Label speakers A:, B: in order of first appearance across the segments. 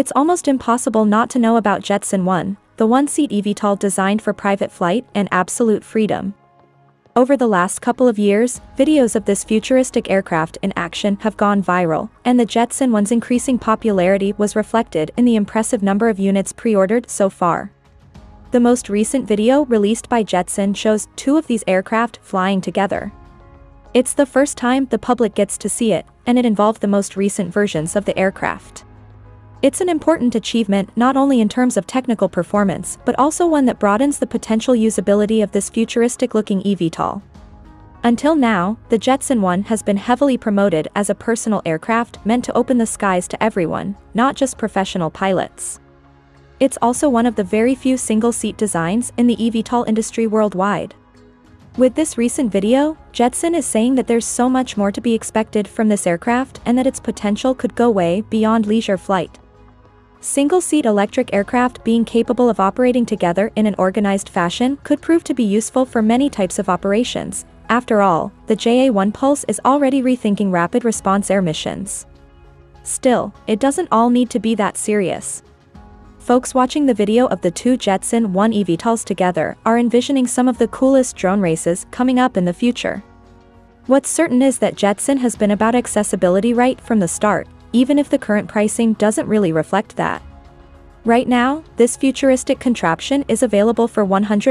A: It's almost impossible not to know about Jetson 1, the one-seat eVTOL designed for private flight and absolute freedom. Over the last couple of years, videos of this futuristic aircraft in action have gone viral, and the Jetson 1's increasing popularity was reflected in the impressive number of units pre-ordered so far. The most recent video released by Jetson shows two of these aircraft flying together. It's the first time the public gets to see it, and it involved the most recent versions of the aircraft. It's an important achievement not only in terms of technical performance but also one that broadens the potential usability of this futuristic-looking eVTOL. Until now, the Jetson 1 has been heavily promoted as a personal aircraft meant to open the skies to everyone, not just professional pilots. It's also one of the very few single-seat designs in the eVTOL industry worldwide. With this recent video, Jetson is saying that there's so much more to be expected from this aircraft and that its potential could go way beyond leisure flight. Single-seat electric aircraft being capable of operating together in an organized fashion could prove to be useful for many types of operations. After all, the JA-1 Pulse is already rethinking rapid response air missions. Still, it doesn't all need to be that serious. Folks watching the video of the two Jetson 1 eVTOLs together are envisioning some of the coolest drone races coming up in the future. What's certain is that Jetson has been about accessibility right from the start, even if the current pricing doesn't really reflect that. Right now, this futuristic contraption is available for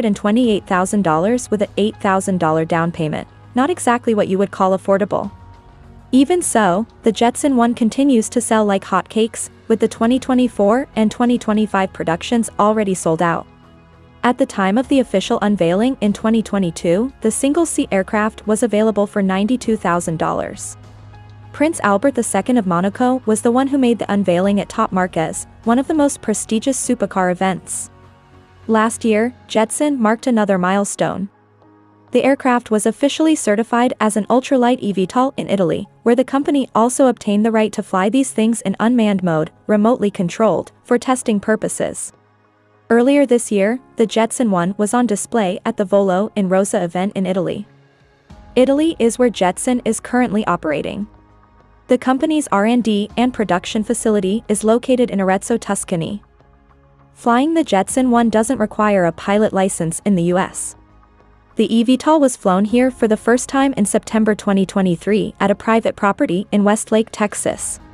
A: $128,000 with an $8,000 down payment, not exactly what you would call affordable. Even so, the Jetson 1 continues to sell like hotcakes, with the 2024 and 2025 productions already sold out. At the time of the official unveiling in 2022, the single-seat aircraft was available for $92,000. Prince Albert II of Monaco was the one who made the unveiling at Top Marquez, one of the most prestigious supercar events. Last year, Jetson marked another milestone. The aircraft was officially certified as an ultralight eVTOL in Italy, where the company also obtained the right to fly these things in unmanned mode, remotely controlled, for testing purposes. Earlier this year, the Jetson 1 was on display at the Volo in Rosa event in Italy. Italy is where Jetson is currently operating. The company's R&D and production facility is located in Arezzo, Tuscany. Flying the Jetson 1 doesn't require a pilot license in the US. The eVTOL was flown here for the first time in September 2023 at a private property in Westlake, Texas.